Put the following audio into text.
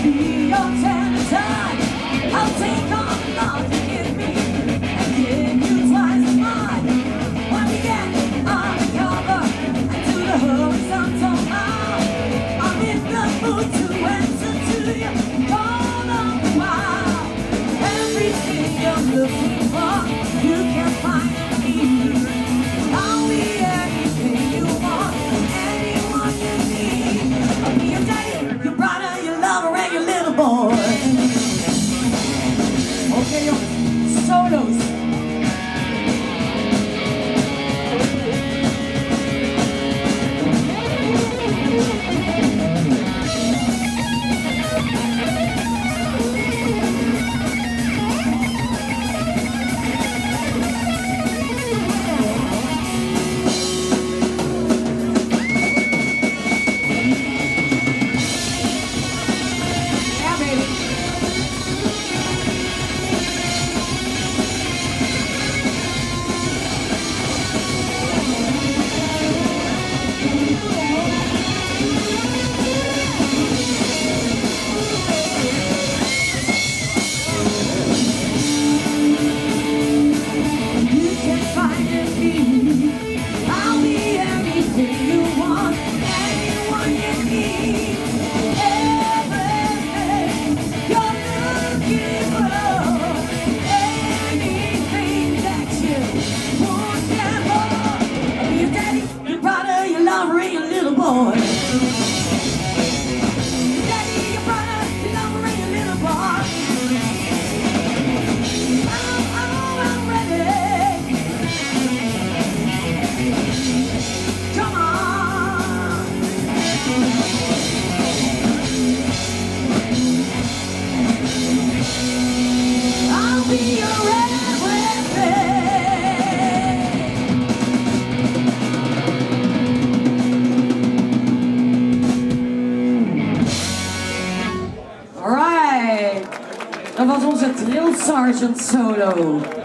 be your tender touch. I'll take all the love you give me and give you twice as much. When we get undercover and to the horizontal line, I'm in the mood to answer to you all of the while. Everything you're looking for, you can find in me. I'll be anything you want, anyone you need. I'll be your daddy, your brother, your lover, and your little boy. Okay, solos. Dat was onze Drill Sergeant solo.